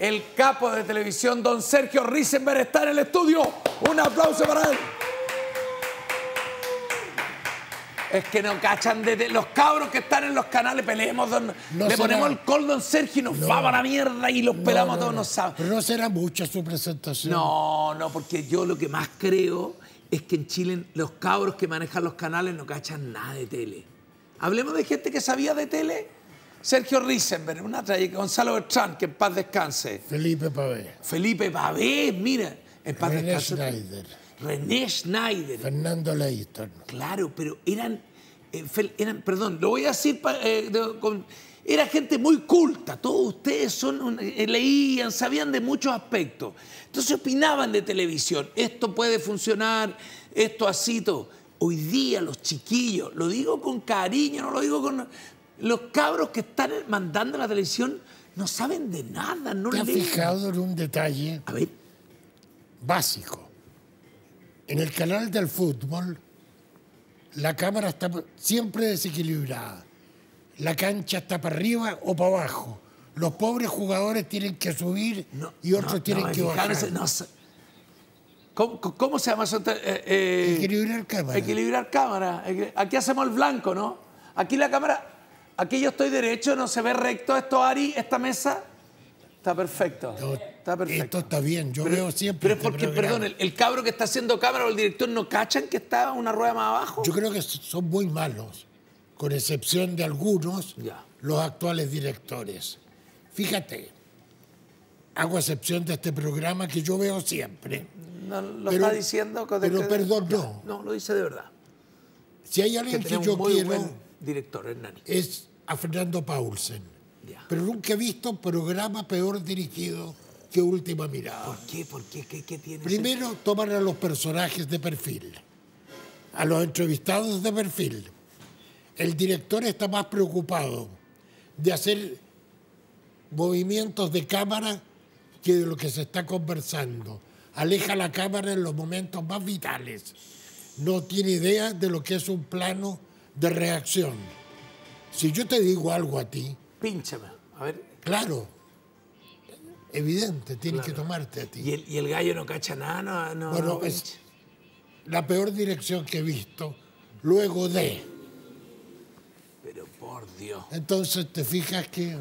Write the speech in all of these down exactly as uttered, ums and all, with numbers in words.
el capo de televisión, don Sergio Risenberg, está en el estudio. Un aplauso para él. Es que no cachan de, de los cabros que están en los canales, peleemos, don, no le será, ponemos el col, don Sergio, y nos no, vamos a la mierda y los no, pelamos no, todos, no, no saben. Pero no será mucha su presentación. No, no, porque yo lo que más creo es que en Chile los cabros que manejan los canales no cachan nada de tele. Hablemos de gente que sabía de tele. Sergio Risenberg, una trayectoria. Gonzalo Bertrán, que en paz descanse. Felipe Pavé. Felipe Pavé, mira, en paz René descanse. Schneider. René Schneider. Fernando Leighton. Claro, pero eran, eh, eran perdón, lo voy a decir, eh, de, con, era gente muy culta. Todos ustedes son, eh, leían, sabían de muchos aspectos. Entonces opinaban de televisión. Esto puede funcionar, esto así, todo. Hoy día los chiquillos, lo digo con cariño, no lo digo con... Los cabros que están mandando la televisión no saben de nada, no leen. ¿Te has fijado en un detalle A ver. básico? En el canal del fútbol, la cámara está siempre desequilibrada. La cancha está para arriba o para abajo. Los pobres jugadores tienen que subir no, y otros no, tienen no, que bajar. Ese, no, ¿cómo, ¿Cómo se llama eso? Eh, eh, equilibrar cámara. Equilibrar cámara. Aquí hacemos el blanco, ¿no? Aquí la cámara... Aquí yo estoy derecho, no se ve recto esto, Ari, esta mesa. Está perfecto. No, está perfecto. Esto está bien, yo pero, veo siempre. Pero es porque, este perdón, el, el cabro que está haciendo cámara o el director no cachan que está una rueda más abajo. Yo creo que son muy malos, con excepción de algunos, ya. Los actuales directores. Fíjate, hago excepción de este programa que yo veo siempre. No lo pero, está diciendo. Que pero que, perdón, no. No, lo dice de verdad. Si hay alguien que, que yo muy quiero, buen director, Hernani, es a Fernando Paulsen. Ya. Pero nunca he visto programa peor dirigido que Última Mirada. ¿Por qué? ¿Por qué? ¿Qué, qué tiene? Primero, ese? Toman a los personajes de perfil, a los entrevistados de perfil. El director está más preocupado de hacer movimientos de cámara que de lo que se está conversando. Aleja la cámara en los momentos más vitales. No tiene idea de lo que es un plano de reacción. Si yo te digo algo a ti... Pínchame, a ver. Claro, evidente, tienes claro. que tomarte a ti. ¿Y el, y el gallo no cacha nada? No, no, bueno, no es la peor dirección que he visto, luego de... Pero por Dios. Entonces te fijas que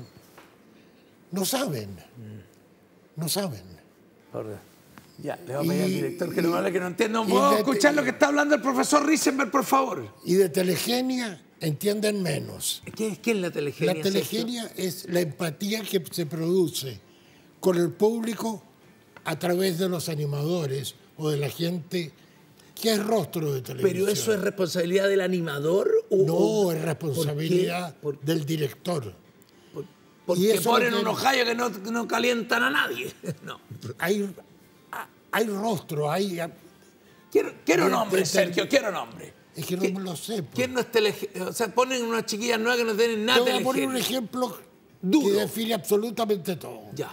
no saben, mm. no saben. Por Dios. Ya, le voy a pedir al director que no hable, que no entienda. ¿Puedo escuchar lo que está hablando el profesor Risenberg, por favor? Y de telegenia entienden menos. ¿Qué, qué es la telegenia? La telegenia Sergio? Es la empatía que se produce con el público a través de los animadores o de la gente que es rostro de televisión. ¿Pero eso es responsabilidad del animador? O, no, o, es responsabilidad ¿por ¿Por del director. Por, porque y ponen unos gallos que no, no calientan a nadie. No. Hay... Hay rostro, hay... Quiero, quiero nombre, Sergio, quiero nombre. Es que no me lo sé. Pues. ¿Quién no es tele... O sea, ponen unas chiquillas nuevas que no tienen nada de Te voy a poner un ejemplo duro que define absolutamente todo. Ya.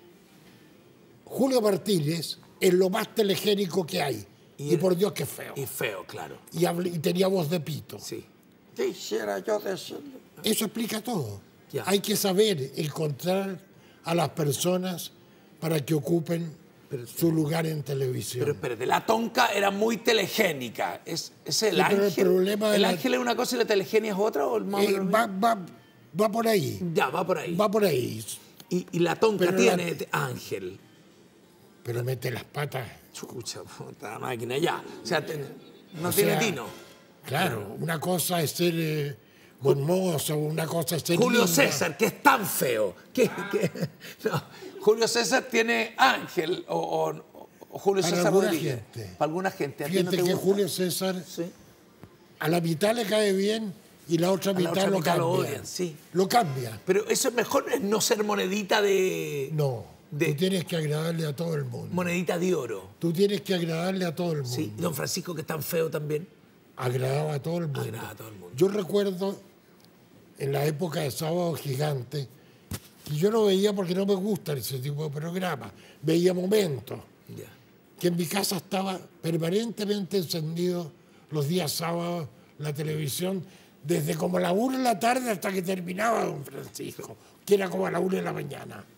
Julio Martínez es lo más telegénico que hay. Y, y por Dios que feo. Y feo, claro. Y, hablé, y tenía voz de pito. Sí. Quisiera yo decirlo. Eso explica todo. Ya. Hay que saber encontrar a las personas para que ocupen... Pero, su lugar en televisión. Pero espérate, la tonca era muy telegénica. ¿Es, es el sí, ángel? El, problema ¿El la... ángel es una cosa y la telegenia es otra? ¿O el más eh, va, va, va por ahí. Ya, va por ahí. Va por ahí. Y, y la tonca pero tiene la... ángel. Pero mete las patas. Chucha, puta máquina, ya. O sea, ten... no o tiene sea, tino. Claro, una cosa es ser eh, hermoso, una cosa es ser Julio linda. César, que es tan feo. Que, que... No. Julio César tiene ángel o, o, o Julio para César Rodríguez. Gente. Para alguna gente. ¿A Fíjate ti no te que gusta? Julio César ¿Sí? a la mitad le cae bien y la otra a mitad, la otra lo, mitad cambia. lo odian. Sí. Lo cambia. Pero eso es mejor, es no ser monedita de... No, de, tú tienes que agradarle a todo el mundo. Monedita de oro. Tú tienes que agradarle a todo el mundo. Sí, don Francisco, que es tan feo también. Agradaba a todo el mundo. Agradaba a todo el mundo. Yo recuerdo en la época de Sábado Gigante, que yo no veía porque no me gusta ese tipo de programa. Veía Momentos. Yeah. Que en mi casa estaba permanentemente encendido los días sábados la televisión, desde como a la una de la tarde hasta que terminaba don Francisco, que era como a la una de la mañana.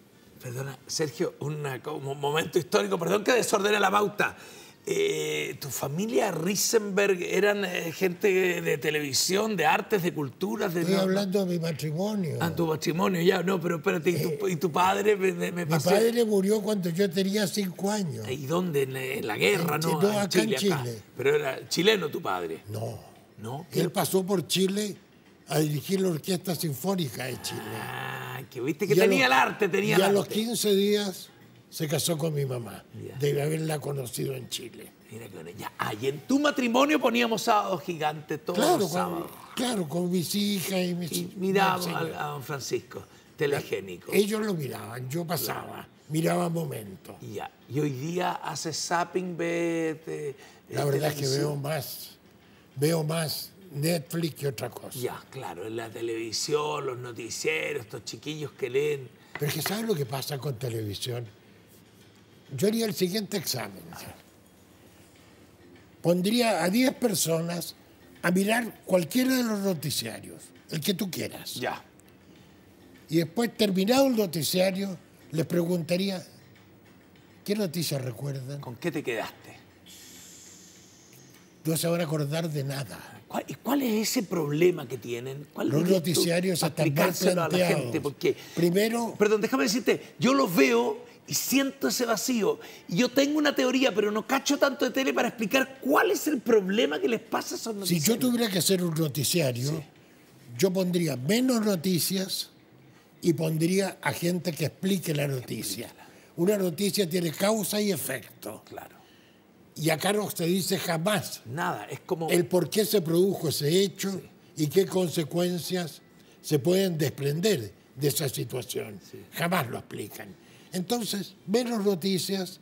Perdona, Sergio, una, un momento histórico, perdón que desordene la pauta. Eh, ¿Tu familia Risenberg eran eh, gente de televisión, de artes, de culturas? De, Estoy no, hablando de mi matrimonio. Ah, tu matrimonio, ya, no, pero espérate, ¿y tu, y tu padre? Me, me Mi pasé. padre murió cuando yo tenía cinco años. ¿Y dónde? ¿En la, en la guerra, En- no? no, Ah, acá en Chile. acá. Pero era chileno tu padre. No. ¿No? Él pasó por Chile a dirigir la Orquesta Sinfónica de Chile. Ah, que viste que Y a tenía los- el arte, tenía Y el a arte. los quince días se casó con mi mamá. Ya. Debe haberla conocido en Chile. Mira que bueno, ya. Ah, y en tu matrimonio poníamos sábados gigantes todos Claro los con, sábados. claro, con mis hijas y mis... Y mirábamos no, a, señor. a don Francisco, telegénico. Ellos lo miraban, yo pasaba, miraba momentos. Y ya. Y hoy día hace zapping, ve... te- La eh, verdad es que televisión. veo más, veo más Netflix que otra cosa. Ya, claro, en la televisión, los noticieros, estos chiquillos que leen. Pero es que ¿sabes lo que pasa con televisión? Yo haría el siguiente examen. Pondría a diez personas a mirar cualquiera de los noticiarios, el que tú quieras. Ya. Y después, terminado el noticiario, les preguntaría, ¿qué noticias recuerdan? ¿Con qué te quedaste? No se van a acordar de nada. ¿Cuál, y cuál es ese problema que tienen? ¿Cuál Los dirías tú noticiarios para están mal explicárselo a la planteados. gente? Porque, Primero, perdón, déjame decirte, yo los veo y siento ese vacío. Y yo tengo una teoría, pero no cacho tanto de tele para explicar cuál es el problema que les pasa a esos si noticiarios. yo tuviera que hacer un noticiario, Sí. yo pondría menos noticias y pondría a gente que explique la noticia. Una noticia tiene causa y efecto. Claro. Y acá no se dice jamás Nada, es como... el por qué se produjo ese hecho y qué consecuencias se pueden desprender de esa situación. Jamás lo explican. Entonces, menos noticias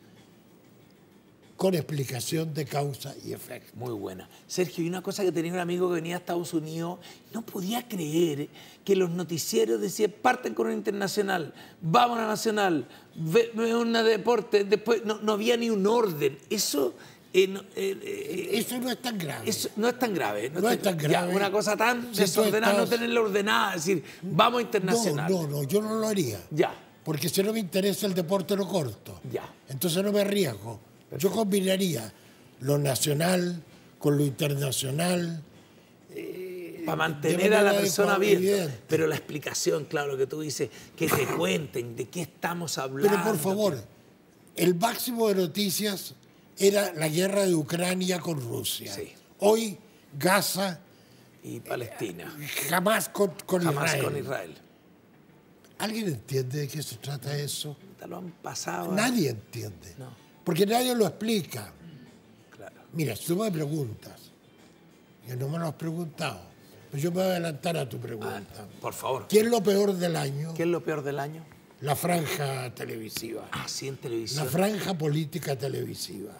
con explicación de causa y efecto. Muy buena. Sergio, y una cosa que tenía un amigo que venía a Estados Unidos, no podía creer que los noticieros decían, parten con una internacional, vamos a la nacional, ve, ve una deporte, después no, no había ni un orden. Eso, eh, no, eh, eh, Eso no es tan grave. eso no es tan grave. No es tan ya, grave. una cosa tan Si tú desordenada, no estás- tenerla ordenada, decir, vamos a no, internacional. no, no, yo no lo haría. Ya, Porque si no me interesa el deporte lo corto. ya. Entonces no me arriesgo. Yo combinaría lo nacional con lo internacional. Para de mantener a la manera persona adecuada, abierta. evidente. Pero la explicación, claro, que tú dices, que te cuenten de qué estamos hablando. Pero por favor, el máximo de noticias era la guerra de Ucrania con Rusia. Sí. Hoy Gaza, Y Palestina. jamás con, con Jamás Israel. con Israel. ¿Alguien entiende de qué se trata eso? Te lo han pasado. Nadie entiende. No. Porque nadie lo explica. Claro. Mira, si tú me preguntas, que no me lo has preguntado, pues yo me voy a adelantar a tu pregunta. Por favor. ¿Qué es lo peor del año? ¿Qué es lo peor del año? La franja televisiva. Ah, sí, en La televisión. franja política televisiva.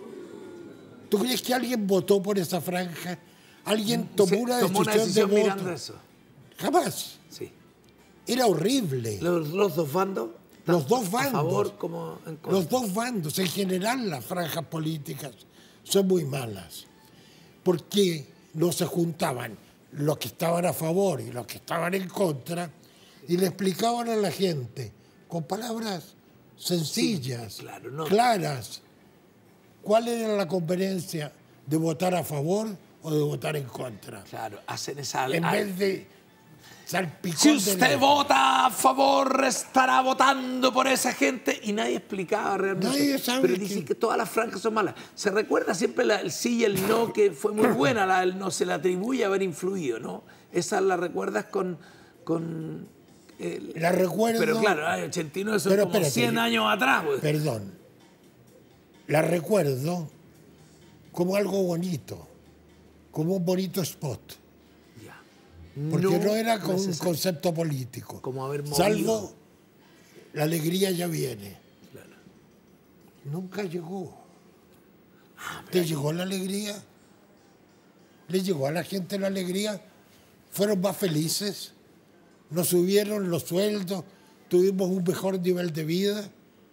¿Tú crees que alguien votó por esa franja? ¿Alguien tomó Se- una tomó decisión, una decisión de mirando voto? eso. Jamás. Sí. Era horrible. Los, los dos bandos. Los dos A bandos. favor como en contra. Los dos bandos, en general las franjas políticas son muy malas, porque no se juntaban los que estaban a favor y los que estaban en contra y le explicaban a la gente con palabras sencillas, Sí, claro, no. claras, cuál era la conveniencia de votar a favor o de votar en contra, Claro, hacen esa... en ah, vez de salpicón si de usted leche. vota a favor, estará votando por esa gente. Y nadie explicaba realmente. Nadie sabe Pero que- dicen que todas las franjas son malas. Se recuerda siempre la- el sí y el no, que fue muy buena. La, el no se le atribuye haber influido, ¿no? Esa la recuerdas con... con el- La recuerdo. Pero claro, hay ochenta y nueve son Pero como espérate, cien años atrás. Pues. Perdón, la recuerdo como algo bonito, como un bonito spot, Ya. porque no, era con un necesario. concepto político, Como haber movido. salvo la alegría ya viene. Claro. Nunca llegó. Ah, ¿Te llegó la alegría? ¿Le llegó a la gente la alegría? ¿Fueron más felices? ¿Nos subieron los sueldos? ¿Tuvimos un mejor nivel de vida?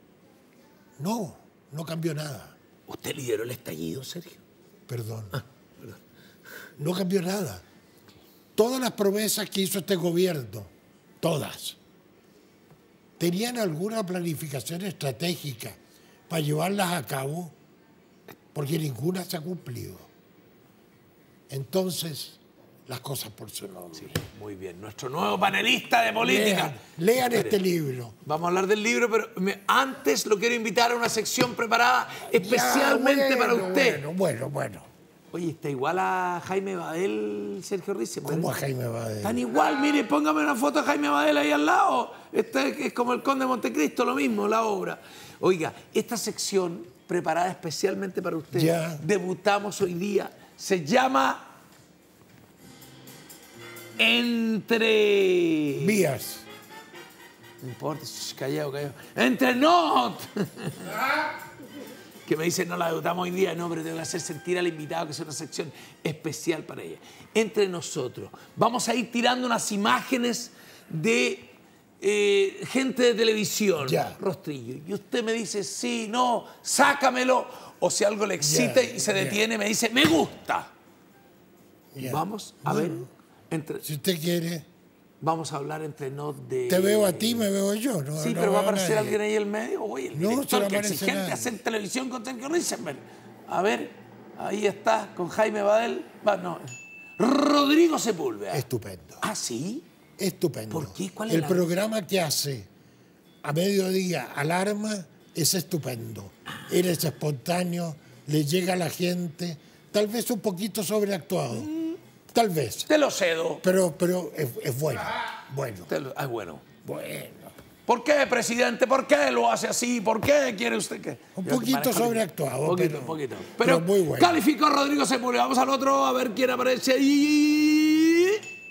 No, no cambió nada. ¿Usted lideró el estallido, Sergio? Perdón. No cambió nada. Todas las promesas que hizo este gobierno, todas, ¿tenían alguna planificación estratégica para llevarlas a cabo? Porque ninguna se ha cumplido. Entonces, las cosas por su nombre. Sí, muy bien. Nuestro nuevo panelista de política. Lean, lean Espere, este libro. Vamos a hablar del libro, pero me- antes lo quiero invitar a una sección preparada especialmente Ya, bueno, para usted. Bueno, bueno, bueno. Oye, está igual a Jaime Badel, Sergio Risenberg. ¿Cómo a Jaime Badel? Están igual, mire, póngame una foto de Jaime Badel ahí al lado. Este es como el Conde de Montecristo, lo mismo, la obra. Oiga, esta sección preparada especialmente para usted, Ya. debutamos hoy día, se llama Entre... Vías. No importa, shh, callado, callado. Entre not. Que me dicen, no la debutamos hoy día. No, pero tengo que hacer sentir al invitado que es una sección especial para ella. Entre nosotros. Vamos a ir tirando unas imágenes de eh, gente de televisión. Ya. Rostrillo. Y usted me dice, sí, no, sácamelo. O si algo le excita Ya, y se ya. detiene, me dice, me gusta. Ya. Vamos a Bueno, ver. Entre, Si usted quiere, vamos a hablar entre nos de... te veo a ti, me veo yo. No, Sí, no pero va a veo aparecer nadie. alguien ahí en el medio. Oye, el No, director, si no que aparece exigente nadie. hacer televisión con Sergio Risenberg. A ver, ahí está, con Jaime Badel. Va, no. Rodrigo Sepúlveda. Estupendo. ¿Ah, sí? Estupendo. ¿Por qué? ¿Cuál es El la- programa que hace a mediodía Alarma es estupendo. Él es espontáneo, le llega a la gente, tal vez un poquito sobreactuado. Tal vez. Te lo cedo. Pero, pero es, es bueno. Bueno. Te lo- ah, bueno. Bueno. ¿Por qué, presidente? ¿Por qué lo hace así? ¿Por qué quiere usted que...? Un Yo poquito manejo- sobreactuado, Un poquito, pero- un poquito. pero Pero, muy bueno. calificó Rodrigo Sepúlveda. Vamos al otro, a ver quién aparece ahí.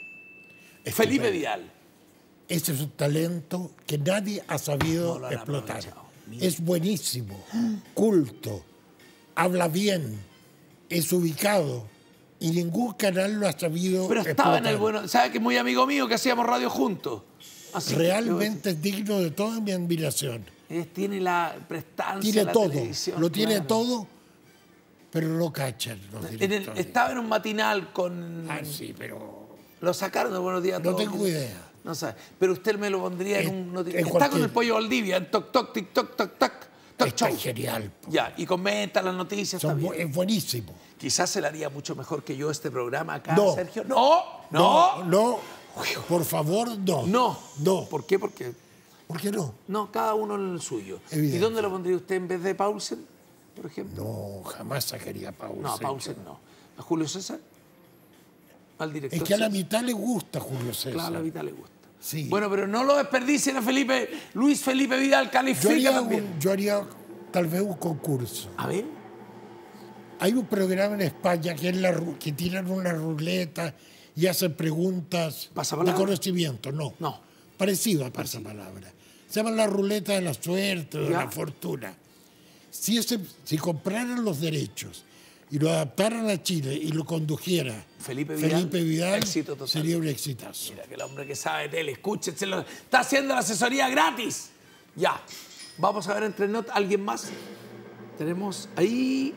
Felipe Estupendo. Vidal. Ese es un talento que nadie ha sabido No lo han explotar. aprovechado. Mira. Es buenísimo, culto, habla bien, es ubicado y ningún canal lo ha sabido Pero estaba en el explotar. bueno. ¿Sabe que es muy amigo mío que hacíamos radio juntos? Así que Realmente es digno de toda mi admiración. yo- eh, tiene la prestancia. Tiene la todo, televisión, lo tiene claro. todo, pero no cachan los En el- directores. estaba en un matinal con. Ah, sí, pero Lo sacaron de Buenos Días a no Todos. tengo idea. No sabe. Pero usted me lo pondría en, En- un. noti- en Está cualquier- con el pollo Valdivia, en toc, toc, tic, toc, toc, tac, toc, Está show. genial. Ya, y comenta las noticias. Son Está bu- bien. es buenísimo. Quizás se le haría mucho mejor que yo este programa acá, No. Sergio. No, no, No, no, por favor, no. no. No. ¿Por qué? Porque. ¿Por qué no? No, cada uno en el suyo. Evidente. ¿Y dónde lo pondría usted en vez de Paulsen, por ejemplo? No, jamás sacaría a Paulsen. No, a Paulsen no. ¿A Julio César? ¿Al director? Es que a la César? mitad le gusta Julio César. Claro, a la mitad le gusta. Sí. Bueno, pero no lo desperdicien a Felipe. Luis Felipe Vidal yo, califica haría también. un- yo haría tal vez un concurso. A ver. Hay un programa en España que, es la, ru- que tiran una ruleta y hacen preguntas de ¿Pasapalabra? conocimiento. No. No. Parecido a pasapalabra. Se llama la ruleta de la suerte, de Ya. la fortuna. Si, ese, si compraran los derechos y lo adaptaran a Chile y lo condujera Felipe Vidal, Felipe Vidal, éxito total. sería un exitazo. Mira que el hombre que sabe de tele, escúchenselo. Está haciendo la asesoría gratis. Ya. Vamos a ver entre notas. ¿Alguien más? Tenemos ahí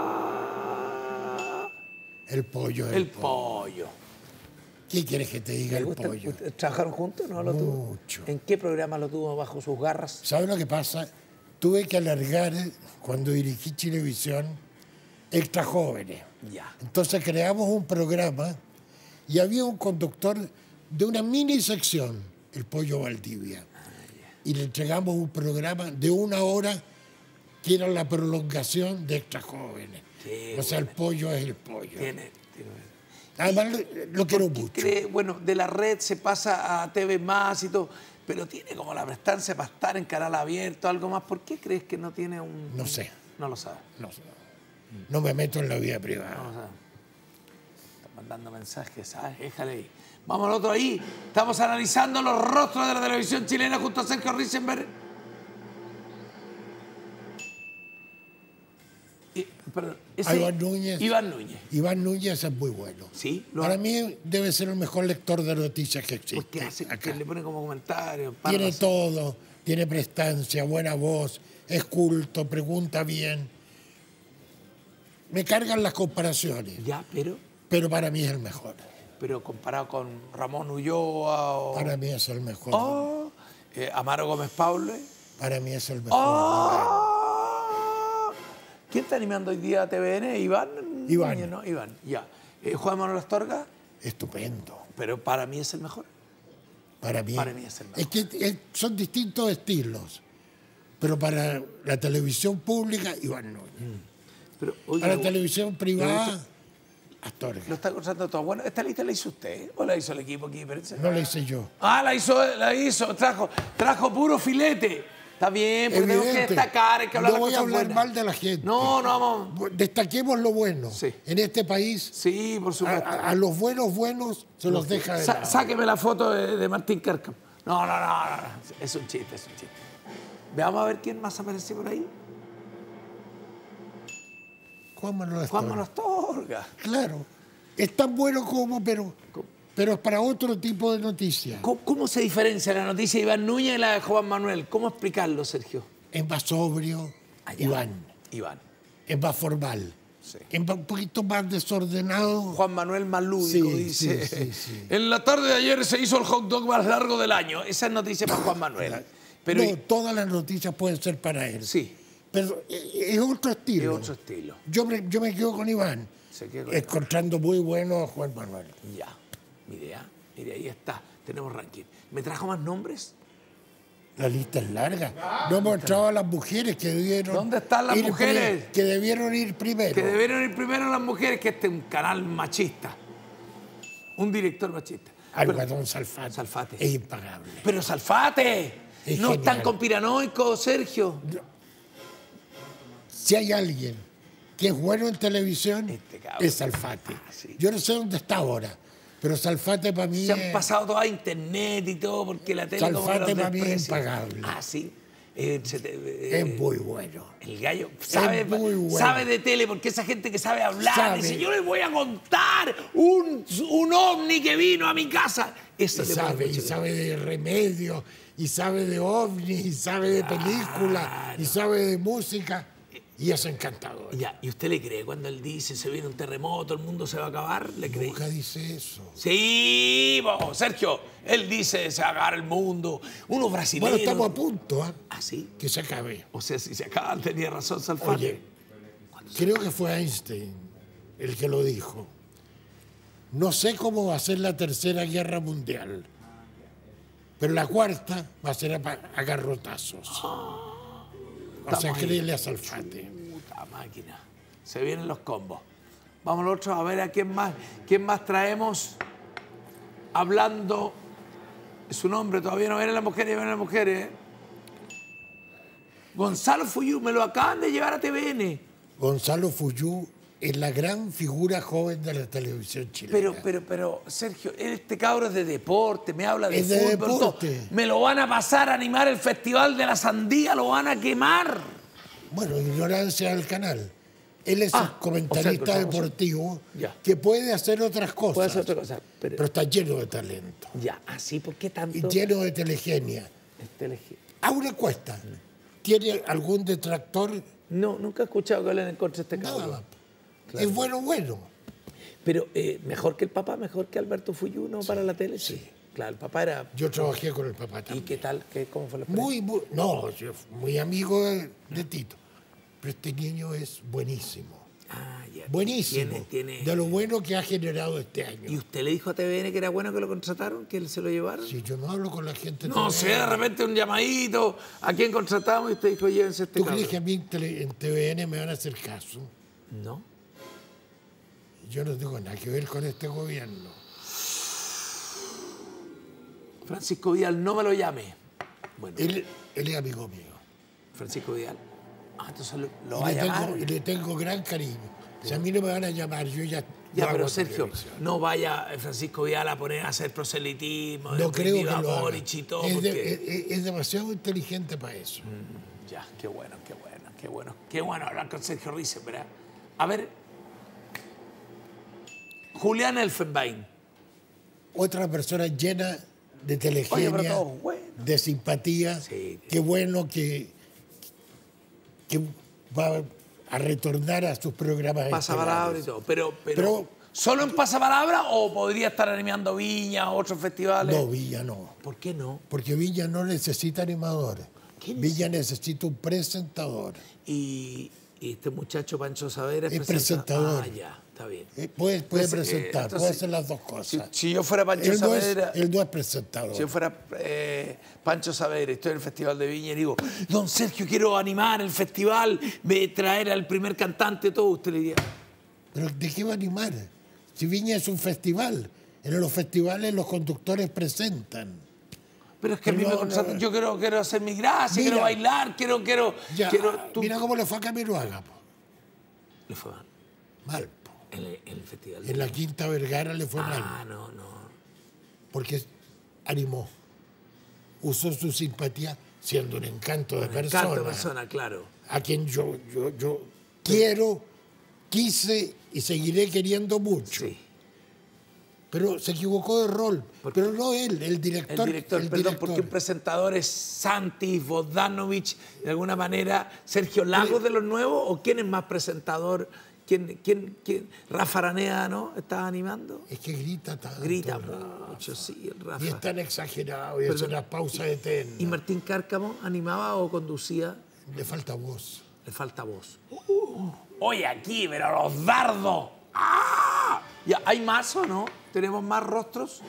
a... El pollo. del El pollo. pollo. ¿Qué quieres que te diga ¿Le el gusta? pollo? ¿Ustedes ¿Trabajaron juntos? ¿No lo tuvo? Mucho. ¿En qué programa lo tuvo bajo sus garras? ¿Sabes lo que pasa? Tuve que alargar, cuando dirigí Chilevisión, Extra Jóvenes. Ya. Entonces creamos un programa y había un conductor de una mini sección, el Pollo Valdivia. Y le entregamos un programa de una hora que era la prolongación de Extra Jóvenes. Qué O sea, el buena. pollo es el pollo. Tiene, tiene- Además, lo, lo quiero ¿Qué mucho. cree? Bueno, de la red se pasa a T V Más y todo, pero tiene como la prestancia para estar en canal abierto, algo más. ¿Por qué crees que no tiene un...? No sé. No lo sabe. No, no me meto en la vida No privada. lo sabe. Está mandando mensajes, ¿sabes? Déjale ahí. Vamos al otro ahí. Estamos analizando los rostros de la televisión chilena junto a Sergio Risenberg. Y- perdón, ese- A Iván Núñez. Iván Núñez. Iván Núñez es muy bueno. Sí, lo Para mí debe ser el mejor lector de noticias que existe. porque hace acá. que le pone como comentario. Tiene párrafos. todo, tiene prestancia, buena voz, es culto, pregunta bien. Me cargan las comparaciones, Ya, pero, pero para mí es el mejor. pero comparado con Ramón Ulloa o... Para mí es el mejor. Oh, Eh, Amaro Gómez Paule. Para mí es el mejor. ¡Oh! ¿Quién está animando hoy día a T V N? ¿Iván? Iván. ¿No? Iván, ya. Eh, ¿Juan Manuel Astorga? Estupendo. Pero para mí es el mejor. Para mí, Para mí es el mejor. Es que es- son distintos estilos. Pero para la televisión pública, Iván Núñez. Pero, oye, Para la lo- televisión privada, lo Astorga. está concentrando todo. Bueno, ¿esta lista la hizo usted o la hizo el equipo aquí? Pérez? No la hice yo. Ah, la hizo, la hizo, trajo, trajo puro filete. Está bien, porque tengo que Evidente. destacar, hay que hablar No las voy a cosas hablar buenas. mal de la gente. No, no, vamos. Destaquemos lo bueno. Sí. En este país, Sí, por a, supuesto. a- a los buenos buenos se los deja de Sa- lado. sáqueme la foto de, de Martín Cárcamo. No, no, no, no, no. Es un chiste, es un chiste. Veamos a ver quién más aparece por ahí. Juan Manuel Juan Astorga. Manuel Astorga. Claro. Es tan bueno como, pero, pero es para otro tipo de noticias. ¿Cómo, cómo se diferencia la noticia de Iván Núñez y la de Juan Manuel? ¿Cómo explicarlo, Sergio? Es más sobrio, Allá. Iván. Iván. Es más formal. Sí. Es un poquito más desordenado. Juan Manuel más lúdico, Sí, dice. sí, sí, sí. En la tarde de ayer se hizo el hot dog más largo del año. Esa es noticia para Juan Manuel. Pero no, todas las noticias pueden ser para él. sí, Pero eh, es otro es estilo. otro estilo. Yo, me, yo me quedo con Iván, Se queda con encontrando muy bueno a Juan Manuel. Ya, mire, ah, mire, ahí está. Tenemos ranking. ¿Me trajo más nombres? La lista es larga. No hemos entrado a las mujeres que debieron. ¿Dónde están las ir pri- mujeres? Que debieron ir primero. Que debieron ir primero las mujeres, que este es un canal machista. Un director machista. Al Pero- Guatón Salfate. Salfate. Es impagable. Pero Salfate, Es no genial. están conspiranoicos, Sergio. Si hay alguien que es bueno en televisión, Este cabrón. es Salfate. Ah, sí. Yo no sé dónde está ahora, pero Salfate para mí Se han es... pasado todo a internet y todo, porque la tele como que Salfate los para mí es desprecia. impagable. Ah, sí. Eh, se te- eh, es muy bueno. El gallo sabe, muy bueno. sabe de tele, porque esa gente que sabe hablar, Sabe. dice, yo les voy a contar un, un ovni que vino a mi casa. Eso Y le sabe, pone y mucho. sabe de remedios, y sabe de ovnis, y sabe de película, y sabe de música, y es encantador. Ya, ¿y usted le cree cuando él dice se viene un terremoto, el mundo se va a acabar? ¿Le cree? Nunca dice eso. Sí, bo, Sergio, él dice se va a acabar el mundo. Unos brasileños. Bueno, estamos a punto, ¿ah? ¿Ah, sí? Que se acabe. O sea, si se acaban, tenía razón Salfate. Oye, creo que fue Einstein el que lo dijo. No sé cómo va a ser la tercera guerra mundial, pero la cuarta va a ser a, pa- a garrotazos. O sea, Estamos ahí. créele a Salfate. Puta máquina. Se vienen los combos. Vamos los otros a ver a quién más, quién más traemos hablando. Su nombre todavía no vienen las mujeres, vienen las mujeres. ¿eh? Gonzalo Fuyú, me lo acaban de llevar a T V N. Gonzalo Fuyú es la gran figura joven de la televisión chilena. Pero, pero, pero, Sergio, este cabro es de deporte, me habla de Es de fútbol. todo. deporte. Me lo van a pasar a animar el Festival de la Sandía, lo van a quemar. Bueno, ignorancia del canal. Él es Ah, un comentarista o sea, que otra cosa. deportivo Ya. que puede hacer otras cosas, Puede ser otra cosa. Pero, pero está lleno de talento ya, así, ¿por qué y tanto? lleno de telegenia. Este legi- A una encuesta. ¿Tiene algún detractor? No, nunca he escuchado que hablen en contra de este Nada. cabrón. Es bueno, bueno. Pero eh, mejor que el papá, mejor que Alberto Fuyú, ¿no? Para la tele, sí. Claro, el papá era... Yo trabajé con el papá ¿Y también. qué tal? ¿Qué, ¿Cómo fue la experiencia? Muy, muy, no, yo fui muy amigo de, de Tito. Pero este niño es buenísimo. Ah, ya. Buenísimo. Tiene, tiene... De lo bueno que ha generado este año. ¿Y usted le dijo a T V N que era bueno que lo contrataron, que él se lo llevaron? Si yo no hablo con la gente... No de- sé, de repente un llamadito, ¿a quién contratamos? Y usted dijo, llévense este ¿Tú cabrón. crees que a mí en, tele- en T V N me van a hacer caso? No. Yo no tengo nada que ver con este gobierno. Francisco Vidal, no me lo llame. Bueno, Él, él es amigo mío. Francisco Vidal. Ah, entonces lo, lo Y va a le, llamar. tengo, y le tengo gran cariño. Si a mí no me van a llamar, yo ya... Ya, no pero hago Sergio, televisión. no vaya eh, Francisco Vidal a poner a hacer proselitismo, No creo que defendiva lo haga. Boric y todo, Es, de- porque- es- es- es demasiado inteligente para eso. Ya, qué bueno, qué bueno, qué bueno. Qué bueno hablar con Sergio Rice, ¿verdad? A ver, Julián Elfenbein. Otra persona llena de Oye, telegenia, pero todo bueno. de simpatía. Sí. Qué bueno que, que va a retornar a sus programas Pasa estelares. palabra y todo. Pero, pero, Pero- ¿Solo en Pasapalabra o podría estar animando Viña o otros festivales? No, Viña no. ¿Por qué no? Porque Viña no necesita animadores. Viña necesita un presentador. Y, y este muchacho Pancho Saavedra es, Es presentador. Ah, ya, está bien. Eh, puede puede Entonces, eh, presentar, entonces, puede hacer las dos Si, cosas. si yo fuera Pancho Él no, es, Saavedra... él no es presentador. Si yo fuera eh, Pancho Saavedra, estoy en el Festival de Viña y digo, don Sergio, quiero animar el festival, me traer al primer cantante, todo, usted le diría... ¿Pero de qué va a animar? Si Viña es un festival, en los festivales los conductores presentan. Pero es que Pero a mí no, me contratan, no. yo quiero, quiero hacer mi gracia, Mira. quiero bailar, quiero... quiero, Ya, quiero tú- mira cómo le fue a Camiroaga. Po. Le fue mal, Mal. Po. en el, en el Festival de En la Quinta Vergara le fue Ah, mal. no, no. Porque animó. Usó su simpatía siendo un encanto de Me persona. encanta persona, claro. A quien yo, yo, yo quiero, quise y seguiré queriendo mucho. Sí. Pero se equivocó de rol. Porque- Pero no él, el director. El director, el perdón, director. porque un presentador es Santis, Bogdanovich, de alguna manera, Sergio Lagos de los nuevos, o quién es más presentador, quién, quién, quién, Rafa Araneda, ¿no? ¿Estás animando? Es que grita tanto. Grita Rafa. mucho, sí, el Rafa. Y es tan exagerado y hace Perdón. una pausa eterna. ¿Y Martín Cárcamo animaba o conducía? Le falta voz. Le falta voz. Uh, Oye, aquí, pero los dardos. ¡Ah! Ya, ¿hay más o no? ¿Tenemos más rostros?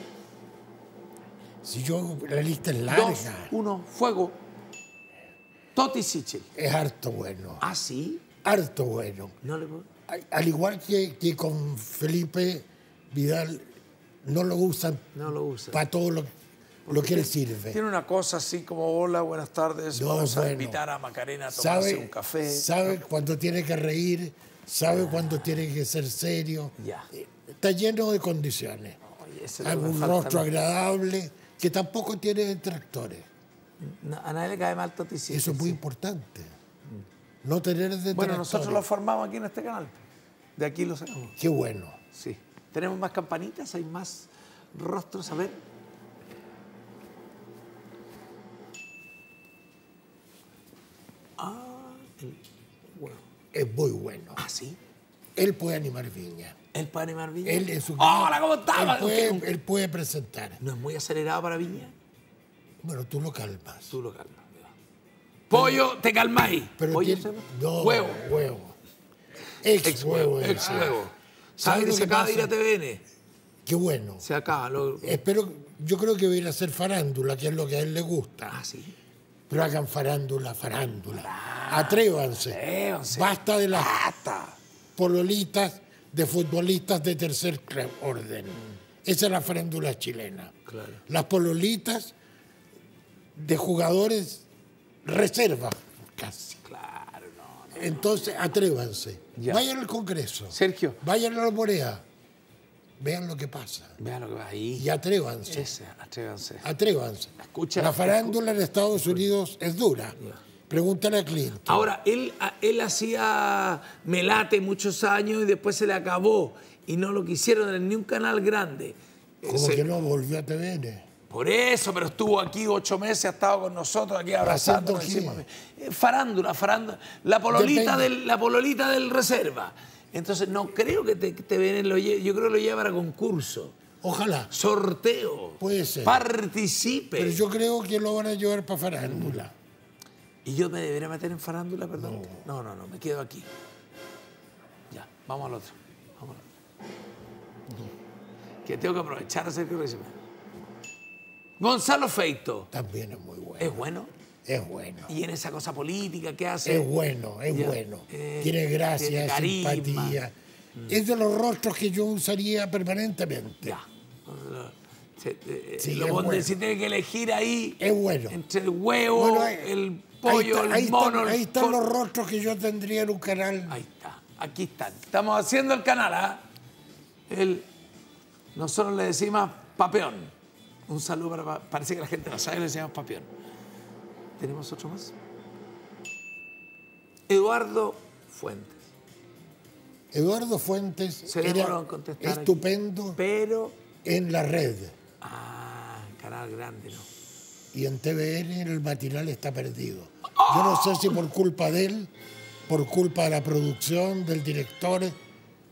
Si yo, la lista es Dos, larga. uno, fuego. Toti Sichel. Es harto bueno. ¿Ah, sí? Harto bueno. No le puedo... Al- Al igual que, que con Felipe Vidal, no lo usan No lo usa. para todo lo, lo que él sirve. Tiene una cosa así como, hola, buenas tardes, No, vamos a bueno. invitar a Macarena a tomarse Sabe, un café. sabe cuando tiene que reír, sabe cuando tiene que ser serio. Ya. Eh, Está lleno de condiciones. Oye, ese le Algún falta rostro a mí. agradable que tampoco tiene detractores. No, a nadie le cae mal Toti Sichel. Eso es muy sí. importante. No tener detractores. Bueno, nosotros lo formamos aquí en este canal. De aquí lo sacamos. Qué bueno. Sí. ¿Tenemos más campanitas? ¿Hay más rostros? A ver. Ah, el... bueno. Es muy bueno. Ah, sí. Él puede animar Viña. ¿El para animar Viña? Él es un ¡Hola, cómo estaba! Él puede, él puede presentar. ¿No es muy acelerado para Viña? Bueno, tú lo calmas. Tú lo calmas. mira. Pollo, te calmáis. Pero Pollo, tiene- ¿se llama? no, Huevo. Huevo. Ex, Ex huevo. huevo. Ex ese. huevo. ¿Sabe ¿Sabes que lo se que acaba de ir pasa? a T V N? Qué bueno. Se acaba. Lo... Espero, yo creo que va a ir a hacer farándula, que es lo que a él le gusta. Ah, sí. Pero hagan farándula, farándula. Atrévanse. Atrévanse. Basta de las Basta. pololitas de futbolistas de tercer cre- orden. Esa es la farándula chilena. Claro. Las pololitas de jugadores reserva, casi. Claro, no. no. Entonces, atrévanse. Ya. Vayan al Congreso. Sergio. Vayan a la Morea. Vean lo que pasa. Vean lo que va ahí. Y atrévanse. Ese, atrévanse. Atrévanse. Escucha, la farándula en Estados Unidos es dura. Ya. Pregúntale a Clinton. Ahora, él, a- él hacía Melate muchos años y después se le acabó. Y no lo quisieron en ni un canal grande. Como Ese- que no volvió a T V N. Por eso, pero estuvo aquí ocho meses, ha estado con nosotros aquí abrazándonos. ¿Haciendo encima. Eh, Farándula, farándula. La pololita, Depende. del, la pololita del reserva. Entonces, no creo que te, que te ven, lo lle- yo creo que lo lleva para concurso. Ojalá. Sorteo. Puede ser. Participe. Pero yo creo que lo van a llevar para farándula. ¿Y yo me debería meter en farándula, perdón? No, no, no, me quedo aquí. Ya, vamos al otro. Vamos al otro. Que tengo que aprovechar a hacer que recibe. Gonzalo Feito. También es muy bueno. ¿Es bueno? Es bueno. Y en esa cosa política que hace. Es bueno, es Ya. bueno. Eh, tiene gracia, tiene carisma. simpatía. Es de los rostros que yo usaría permanentemente. Ya. Se- eh, Sí, lo es pone- bueno. Si tiene que elegir ahí Es bueno. entre el huevo, Bueno, ahí- el ahí pollo, está- ahí el mono. están, el ahí están cor- los rostros que yo tendría en un canal. Ahí está, aquí están. Estamos haciendo el canal, ¿ah? El, nosotros le decimos papeón. Un saludo para... Parece que la gente no sabe, le decimos papeón. ¿Tenemos otro más? Eduardo Fuentes. Eduardo Fuentes Se demoró era en contestar aquí. estupendo Pero... en la red. Ah, canal grande, ¿no? Y en T V N el matinal está perdido. Yo no sé si por culpa de él, por culpa de la producción, del director,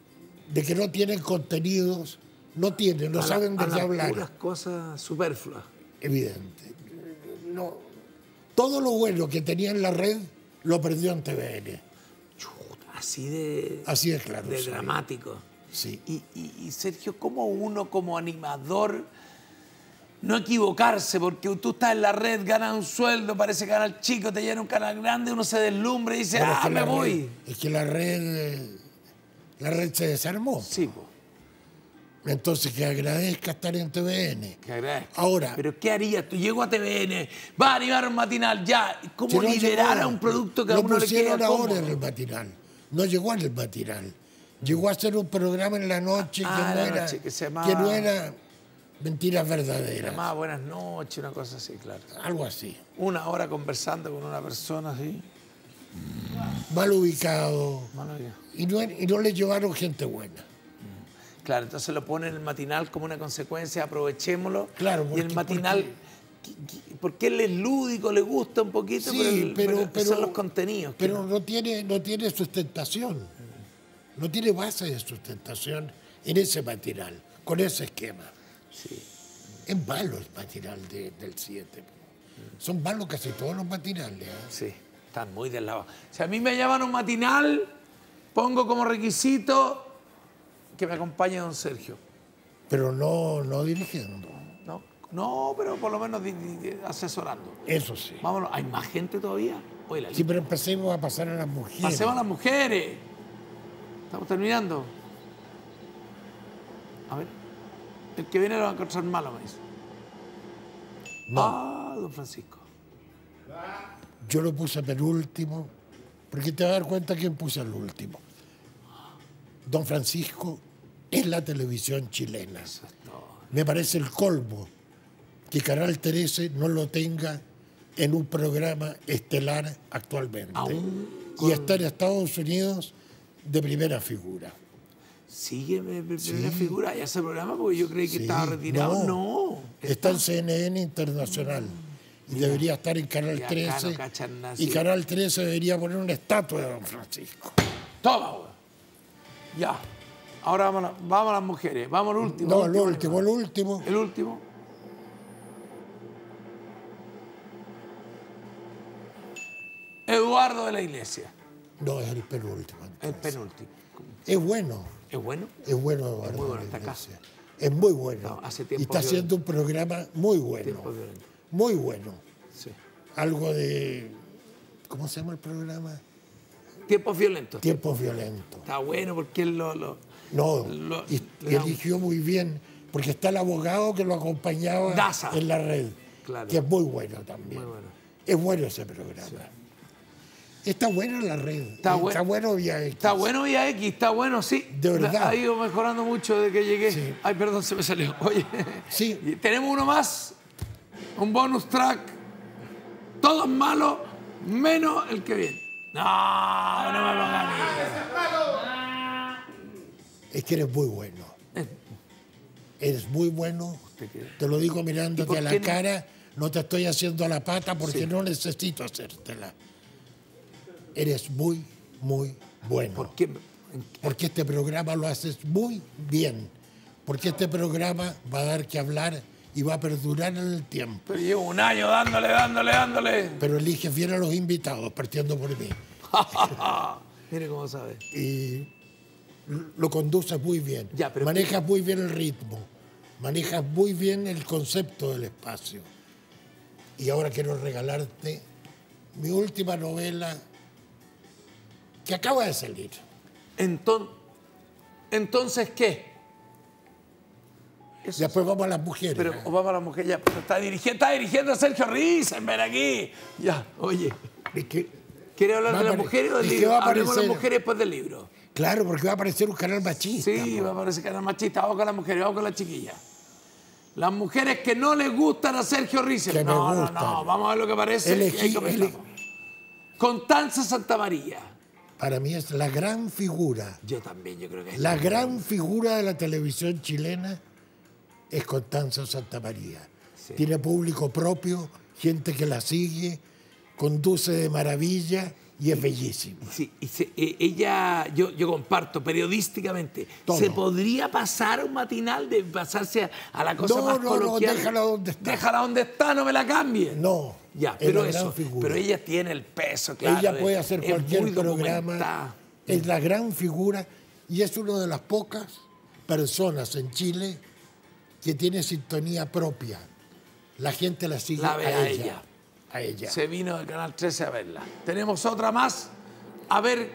de que no tienen contenidos, no tienen, no saben de qué hablar. Puras cosas superfluas. Evidente. No, todo lo bueno que tenía en la red lo perdió en T V N. Chuta, así de, Así es claro. de sí. dramático. Sí. Y, y, y Sergio, ¿cómo uno como animador no equivocarse? Porque tú estás en la red, ganas un sueldo, parece canal chico, te llena un canal grande, uno se deslumbra y dice, Bueno, ah, es que me la voy. red- es que la red, eh, la red se desarmó. Sí, pues, Entonces que agradezca estar en T V N. que agradezco. Ahora, Pero ¿qué harías? Tú llego a T V N, vas a animar un matinal, ya. ¿Cómo si no liderar llegó, a un producto que a lo uno le pusieron queda ahora cómodo? en el matinal. No llegó en el matinal. Llegó a hacer un programa en la noche, Ah, que, la no era, noche, que se llamaba- que no era mentiras verdaderas. Llamaba buenas noches, una cosa así, claro. Algo así. Una hora conversando con una persona así. Mal ubicado. Mano, ya. Y no, y no le llevaron gente buena. Claro, entonces lo ponen en el matinal como una consecuencia, aprovechémoslo. Claro, y porque- el matinal, porque, porque él es lúdico, le gusta un poquito, Sí, pero, el- pero- pero pero- son los contenidos. que Pero no- no tiene, no tiene sustentación. No tiene base de sustentación en ese matinal, con ese esquema. Sí. Es malo el matinal de- del siete. Son malos casi todos los matinales. ¿eh? Sí, están muy del lado. Si a mí me llaman a un matinal, pongo como requisito que me acompañe don Sergio. Pero no, no dirigiendo. No, no, pero por lo menos di- di- di- asesorando. Eso sí. Vámonos, ¿hay más gente todavía? Oye, la Sí, pero empecemos a pasar a las mujeres. Pasemos a las mujeres. Estamos terminando. A ver. El que viene lo va a encontrar malo, me dice. No, Ah, don Francisco. yo lo puse penúltimo, porque te vas a dar cuenta quién puse al último. Don Francisco es la televisión chilena. Eso es todo. Me parece el colmo que Canal trece no lo tenga en un programa estelar actualmente. Aún Y está en Estados Unidos de primera figura. Sigue mi mi primera figura. ¿Ya ese programa? Porque yo creí que Sí, estaba retirado. no. No. Está en C N N Internacional. Y debería estar en Canal Y acá trece. no cachan nada, Y sí. Canal trece debería poner una estatua de Don Francisco. Toma, güey. Ya. Ahora vamos a, vamos a las mujeres. Vamos al último. No, el último, último, el último. El último. Eduardo de la Iglesia. No, es el penúltimo. El penúltimo. Es bueno, ¿Es bueno? es bueno Eduardo. muy bueno, de está la acá. Iglesia. Es muy bueno. No, hace y tiempo está que- haciendo un programa muy bueno. Tiempo violento. Muy bueno. Sí. Algo de. ¿Cómo se llama el programa? Tiempos violentos. Tiempos violentos. Está bueno porque él lo... lo- No, Lo- y, le y da un- eligió muy bien, porque está el abogado que lo acompañaba Daza. en la red, Claro. que es muy bueno también. Muy bueno. Es bueno ese programa. Está bueno la red. Está bueno. Está bueno vía X. Está bueno Vía X, está bueno, sí. De verdad. Ha ido mejorando mucho desde que llegué. Sí. Ay, perdón, se me salió. Oye, Sí. y tenemos uno más, un bonus track. Todos malos, menos el que viene. No, no me pongan a mí. Es que eres muy bueno. Eres muy bueno. Te lo digo ¿Y mirándote por a qué la no? cara. No te estoy haciendo la pata porque Sí. no necesito hacértela. Eres muy, muy bueno. ¿Por qué? Porque este programa lo haces muy bien. Porque este programa va a dar que hablar y va a perdurar en el tiempo. Pero llevo un año dándole, dándole, dándole. Pero eliges bien a los invitados, partiendo por mí. Mire cómo sabe. Y lo conduces muy bien. Ya, pero- Manejas muy bien el ritmo. Manejas muy bien el concepto del espacio. Y ahora quiero regalarte mi última novela que acaba de salir. Entonces, ¿entonces qué? Eso Después vamos a las mujeres. Pero ¿eh? o vamos a la mujer ya, pero está dirigiendo, está dirigiendo a Sergio Risenberg aquí. Ya, oye, Es que, ¿quiere hablar Va de a las apare- mujeres o del es que libro? va a Hablemos de las aparecer- mujeres después del libro. claro, porque va a aparecer un canal machista. Sí, po. va a parecer que era machista. Vamos con las mujeres, vamos con las chiquillas. Las mujeres que no les gustan a Sergio Risenberg. Que me No, no, gustan. no, vamos a ver lo que parece. Elegí- y ahí comenzamos. Constanza Santamaría. Para mí es la gran figura. Yo también, yo creo que es. La gran figura de la televisión chilena es Constanza Santamaría. Sí. Tiene público propio, gente que la sigue, conduce de maravilla y es bellísima. Sí, y se- eh, ella, yo, yo comparto periodísticamente, Todo. ¿se podría pasar un matinal de pasarse a, a la cosa No, más no, no, coloquial? déjala donde está. Déjala donde está, no me la cambien. No, Ya, es pero la gran eso, figura. pero ella tiene el peso, claro. Ella puede es- hacer es cualquier muy documentada. programa, es la gran figura y es una de las pocas personas en Chile que tiene sintonía propia. La gente la sigue La ve a, a ella, ella. a ella. Se vino del Canal trece a verla. Tenemos otra más. A ver,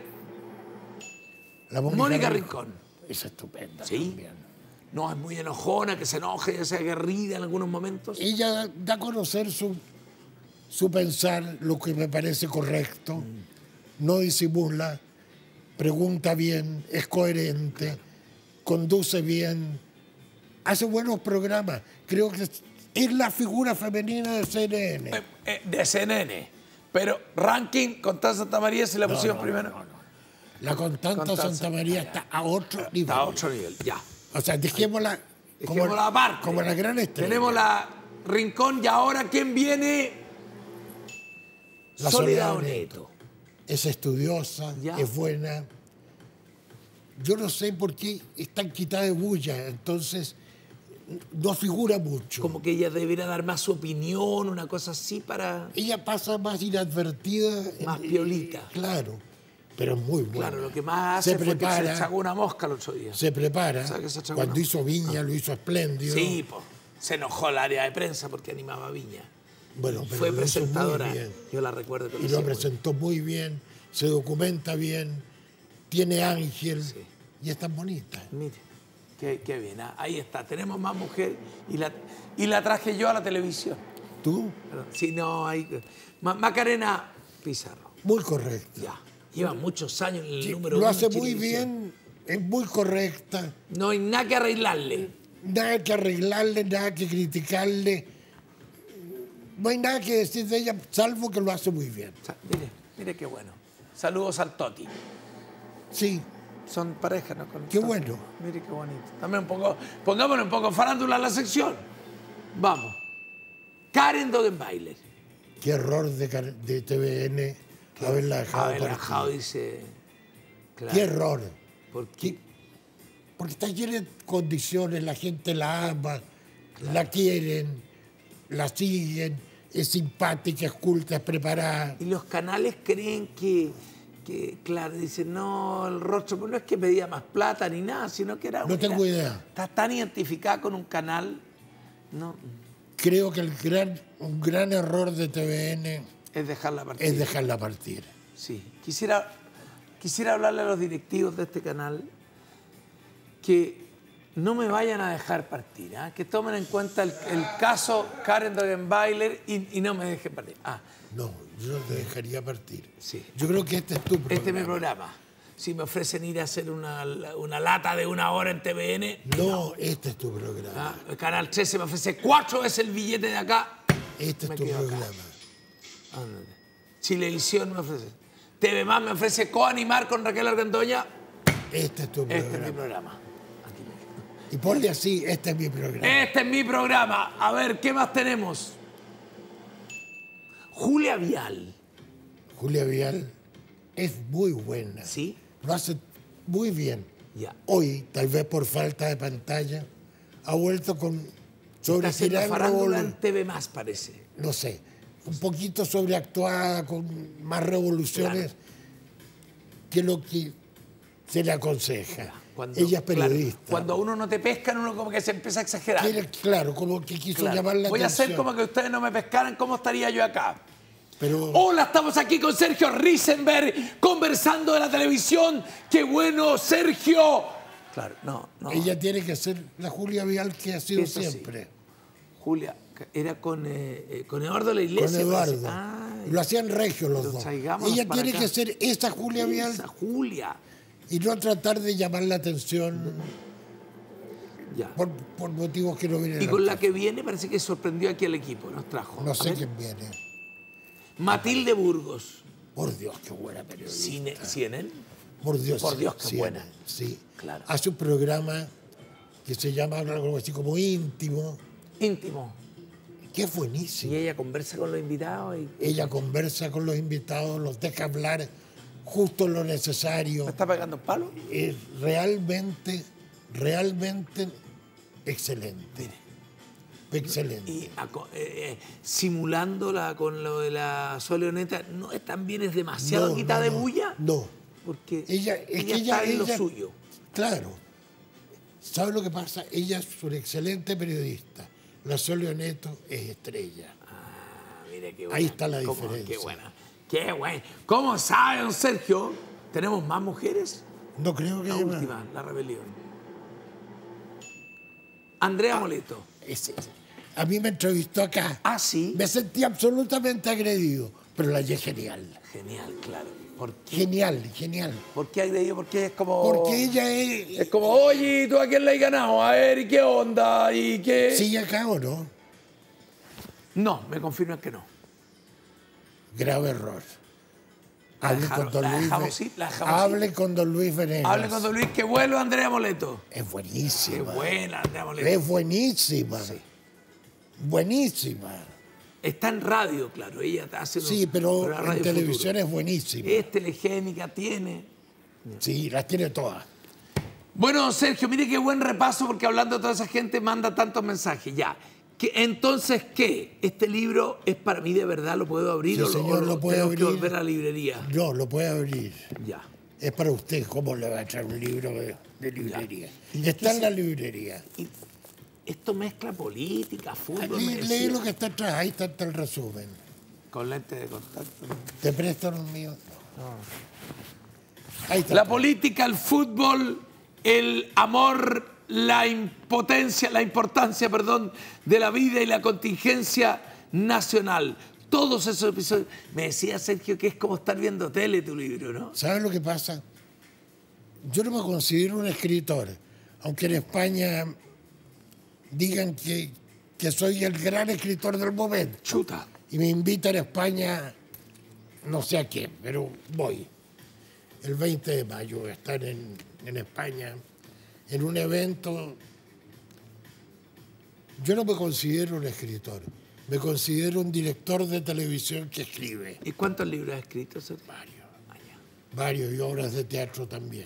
La Mónica Rincón. Es estupenda Sí. también. No, es muy enojona, que se enoje, que sea aguerrida en algunos momentos. Ella da a conocer su, su pensar, lo que me parece correcto, Mm. no disimula, pregunta bien, es coherente, conduce bien, hace buenos programas. Creo que es, es la figura femenina de C N N. Eh, eh, de C N N. Pero ranking, Constanza Santa María se la No, pusieron no, primero. no, no. La Constanza Constanza, Santa María ya. está a otro nivel. Está a otro nivel, ya. O sea, dejémosla como, Dejémosla aparte. como la gran estrella. Tenemos la Rincón y ahora ¿quién viene? La Soledad Soledad Oneto. Es estudiosa, Ya. es buena. Yo no sé por qué está quitada de bulla, entonces no figura mucho. Como que ella debería dar más su opinión, una cosa así para... Ella pasa más inadvertida. Más eh, piolita. Claro, pero es muy buena. Claro, lo que más hace se fue que prepara, se sacó una mosca el otro día. se prepara. ¿Sabe que se echó Cuando una? hizo Viña lo hizo espléndido. Sí, pues, se enojó el área de prensa porque animaba a Viña. Bueno, pero Fue lo hizo muy presentadora, bien. yo la recuerdo que Y lo lo hacía muy presentó muy bien, se documenta bien, tiene ángel Sí. y es tan bonita. bien. Mire, qué, qué bien, ah, ahí está, tenemos más mujer y la, y la traje yo a la televisión. ¿Tú? Perdón, sí, no, ahí... Ma- Macarena Pizarro, Muy correcta. ya. Lleva muchos años en el Sí, número lo uno hace en muy Chilevisión. bien, es muy correcta. No hay nada que arreglarle. Nada que arreglarle, nada que criticarle. No hay nada que decir de ella, salvo que lo hace muy bien. O sea, mire, mire qué bueno. Saludos al Toti. Sí, Son pareja, ¿no? Con qué Toti. bueno. Mire qué bonito. También un poco, pongámosle un poco farándula a la sección. Vamos. Karen Dogenbailer. Qué error de, Car- de T V N haberla dejado Haber partir. dejado, dice. Claro. Qué error. ¿Por Qué- qué? Porque está llena de condiciones, la gente la ama, la quieren, la siguen, es simpática, es culta, es preparada. Y los canales creen que, que, claro, dicen, no, el rostro, pues no es que pedía más plata ni nada, sino que era... No tengo era- idea. Está tan identificada con un canal, no, Creo que el gran, un gran error de T V N es dejarla partir. es dejarla partir. Sí. Quisiera, quisiera hablarle a los directivos de este canal que no me vayan a dejar partir, ¿ah? Que tomen en cuenta el, el caso Karen Dogenbailer y, y no me dejen partir. Ah, No, yo no te dejaría partir. sí. Yo creo que este es tu programa. Este es mi programa. Si me ofrecen ir a hacer una, una lata de una hora en T V N, No, este es tu programa. ah, el Canal trece me ofrece cuatro veces el billete de acá. Este es me tu quedo acá. programa. Ándale. Chilevisión me ofrece. T V Más me ofrece coanimar con Raquel Argandoña. Este es tu Este programa. es mi programa. Aquí me- Y ponle así, este es mi programa. Este es mi programa. A ver, ¿qué más tenemos? Julia Vial. Julia Vial es muy buena. ¿Sí? Lo hace muy bien. Ya. Hoy, tal vez por falta de pantalla, ha vuelto con Está haciendo sobregirar farándula en revolu- T V Más, parece. no sé, un poquito sobreactuada, con más revoluciones que lo que se le aconseja. Cuando- Ella es claro, periodista. cuando uno no te pescan, uno como que se empieza a exagerar. Quiere- claro, como que quiso Claro. llamar la Voy a atención. hacer como que ustedes no me pescaran, ¿cómo estaría yo acá? Pero Hola, estamos aquí con Sergio Risenberg, conversando de la televisión. ¡Qué bueno, Sergio! Claro, no, no. ella tiene que ser la Julia Vial que ha sido Eso sí. siempre. Julia, era con, eh, eh, con Eduardo de la Iglesia. Con Eduardo. parece. Ay, Lo hacían regios los pero dos. traigámonos Ella para tiene acá. que ser esa Julia Vial esa Julia. y no tratar de llamar la atención Ya. por, por motivos que no vienen Y al con la caso. que viene parece que sorprendió aquí al equipo, nos trajo. No A sé ver. quién viene. Matilde Burgos. Por Dios, qué buena periodista. Cine, ¿C N N? Por Dios, Por sí, Dios, qué sí, buena. Sí. Claro. Hace un programa que se llama algo así como íntimo, Íntimo. que es buenísimo. Y ella conversa con los invitados. Y... Ella conversa con los invitados, los deja hablar justo lo necesario. ¿Me está pegando palo? Es realmente, realmente excelente. Mire. Excelente. Y eh, simulándola con lo de la Soleoneta, ¿no es también es demasiado No, quitada no, de no, bulla? No. Porque ella, es ella que ella, está en lo ella- suyo. Claro. ¿Sabe lo que pasa? Ella es una excelente periodista. La Soleoneto es estrella. Ah, mire qué buena. Ahí está la ¿Cómo? diferencia. Qué buena. Qué buena. ¿Cómo sabe, don Sergio? ¿Tenemos más mujeres? No creo que La haya más. última, la rebelión. Andrea Moleto. Ese- A mí me entrevistó acá. Ah, sí. Me sentí absolutamente agredido, pero la hallé genial. Genial, claro. ¿Por qué? Genial, genial. ¿Por qué agredido? Porque es como... Porque ella es... Es como, oye, ¿tú a quién le has ganado? A ver, ¿y qué onda? ¿Y qué...? ¿Sigue acá o no? No, me confirman que no. Grave error. La Hable dejaron- con don la Luis. dejamos, Ve- sí, la dejamos, Hable con don Luis Venegas. Hable con don Luis, que vuelva Andrea Moleto. Es Qué buenísima. buena Andrea Moleto. Es buenísima. Sí. Buenísima. Está en radio, claro. Ella hace unos- Sí, pero la en Radio televisión Futuro. es buenísima. Es telegénica, tiene. Sí, las tiene todas. Bueno, Sergio, mire qué buen repaso, porque hablando de toda esa gente manda tantos mensajes. Ya. ¿Qué- entonces, ¿qué? ¿Este libro es para mí de verdad? ¿Lo puedo abrir Sí, o lo- señor, o lo puede tengo que abrir. volver a la librería? No, lo puede abrir. Ya. Es para usted. ¿Cómo le va a echar un libro de, de librería? ¿Y Está qué en se- la librería. Y esto mezcla política, fútbol, Lee, me lee decía. lo que está atrás. Ahí está el resumen. Con lente de contacto. ¿Te prestan un mío? No. Ahí está. La política, el fútbol, el amor, la impotencia, la importancia, perdón, de la vida y la contingencia nacional. Todos esos episodios. Me decía Sergio que es como estar viendo tele tu libro, ¿no? ¿Sabes lo que pasa? Yo no me considero un escritor, aunque en España digan que, que soy el gran escritor del momento. Chuta. Y me invitan a España, no sé a quién, pero voy. El veinte de mayo voy a estar en, en España en un evento. Yo no me considero un escritor, me considero un director de televisión que escribe. ¿Y cuántos libros has escrito, Sergio? Varios, Ah, ya. varios y obras de teatro también.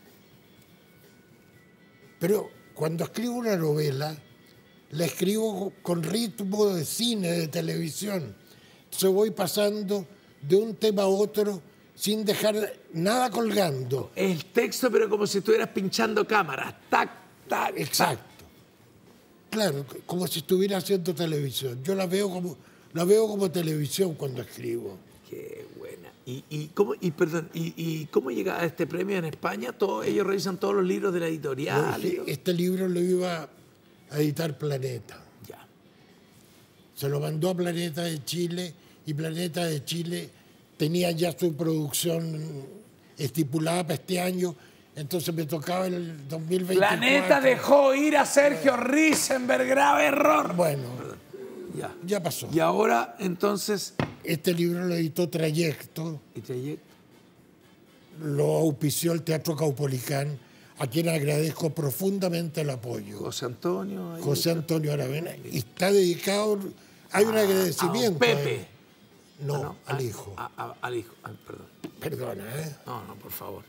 Pero cuando escribo una novela, la escribo con ritmo de cine, de televisión. Entonces voy pasando de un tema a otro sin dejar nada colgando. El texto, pero como si estuvieras pinchando cámaras. Tac, tac, tac. Exacto. Claro, como si estuviera haciendo televisión. Yo la veo como, la veo como televisión cuando escribo. Qué buena. ¿Y, y cómo, y, perdón, y, y cómo llega a este premio en España? Todo, ellos revisan todos los libros de la editorial. Yo dije, este libro lo iba a editar Planeta. Ya. Se lo mandó a Planeta de Chile y Planeta de Chile tenía ya su producción estipulada para este año, entonces me tocaba el dos mil veinticuatro. Planeta dejó ir a Sergio Risenberg, grave error. Bueno, Ya. ya pasó. Y ahora, entonces, Este libro lo editó Trayecto, ¿y trayecto? lo auspició el Teatro Caupolicán, a quien agradezco profundamente el apoyo. José Antonio. ahí José está. Antonio Aravena, y está dedicado, hay un A don don Pepe. No, Ah, no, al a- hijo. a- a- al hijo. Ay, perdón. Perdona, ¿eh? No, no, por favor.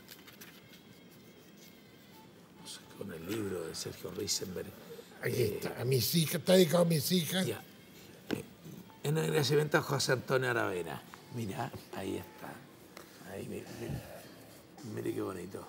Vamos con el libro de Sergio Risenberg. Aquí está, a mis hijas, está dedicado a mis hijas. Ya. Eh, En agradecimiento a José Antonio Aravena. Mira, ahí está. Ahí, mira, mira. Mire qué bonito.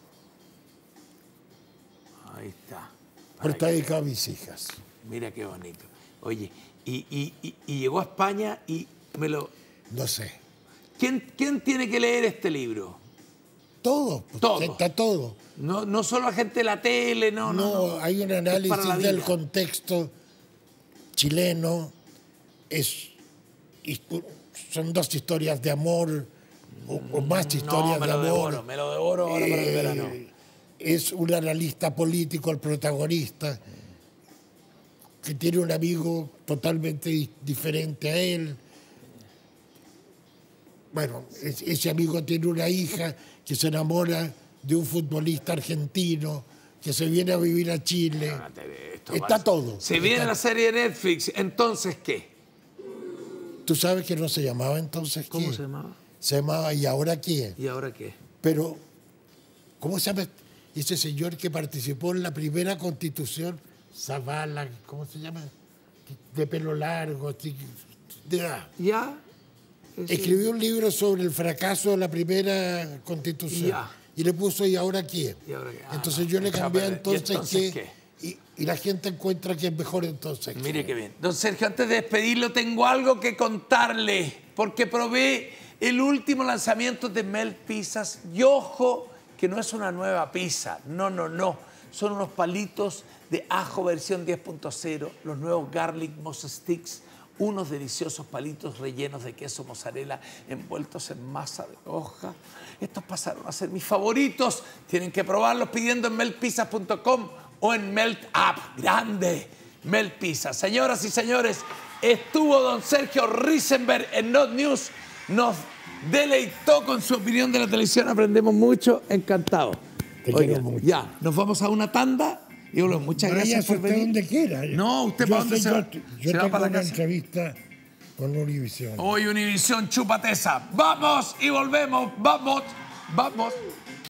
Ahí está. Pero Para está que- dedicado a mis hijas. Mira qué bonito. Oye, y, y- y- y llegó a España y me lo... No sé. ¿Quién, quién tiene que leer este libro? Todo, pues, Todo. está todo. No, no solo la gente de la tele, no, no. No, no. hay un Es para la análisis del vida. contexto chileno. Es, y- son dos historias de amor, o, o más historias no, me de lo amor. devoro, me lo devoro ahora para el Eh, verano. Es un analista político, el protagonista, que tiene un amigo totalmente di- diferente a él. Bueno, es- ese amigo tiene una hija que se enamora de un futbolista argentino que se viene a vivir a Chile. Esto Está va- todo. Se viene Está- la serie de Netflix, entonces, ¿qué? Tú sabes que no se llamaba entonces ¿Cómo qué? se llamaba? Se llamaba ¿Y ahora qué? ¿Y ahora qué? Pero, ¿cómo se llama ese señor que participó en la primera constitución? Zavala, ¿cómo se llama? De pelo largo. así, de- ah. ¿Ya? Ese- Escribió un libro sobre el fracaso de la primera constitución. Ya. Y le puso ¿y ahora qué? ¿Y ahora qué? Ah, entonces no. yo le Ya, cambié pero, ¿y entonces, entonces qué. qué? Y, y la gente encuentra que es mejor entonces qué. Mire qué bien. Don Sergio, antes de despedirlo, tengo algo que contarle, porque probé el último lanzamiento de Melt Pizzas. Y ojo, que no es una nueva pizza. No, no, no. Son unos palitos de ajo versión diez punto cero, los nuevos Garlic Moss Sticks, unos deliciosos palitos rellenos de queso mozzarella envueltos en masa de hoja. Estos pasaron a ser mis favoritos. Tienen que probarlos pidiendo en melt pizzas punto com o en Melt App. Grande, Melt Pizza. Señoras y señores, estuvo don Sergio Risenberg en Not News. Nos deleitó con su opinión de la televisión. Aprendemos mucho. Encantado. Te Oiga, quiero mucho. ya, nos vamos a una tanda. Y bueno, muchas gracias Váyase por usted venir. donde quiera. No, ¿usted Yo para dónde sé, se yo- va? Yo ¿Se va tengo para la una casa? entrevista con Univisión. Hoy Univisión Chupateza. Vamos y volvemos. Vamos, vamos.